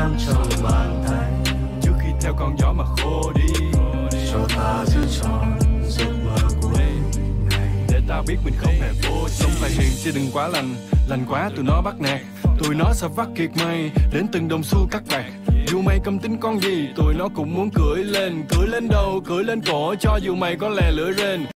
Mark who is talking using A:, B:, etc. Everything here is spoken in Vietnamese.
A: nắm trong bàn tay
B: trước khi theo con gió mà khô đi.
A: Cho ta giữ trọn giấc mơ cuối ngày,
B: để ta biết mình không hề vô. Sống phải hiền chứ đừng quá lành, lành quá tụi nó bắt nạt. Tụi nó sẽ vắt kiệt mây đến từng đồng xu cắt bạc. Dù mày câm tính con gì, tụi nó cũng muốn cưỡi lên đâu, cưỡi lên cổ cho dù mày có lè lưỡi rên.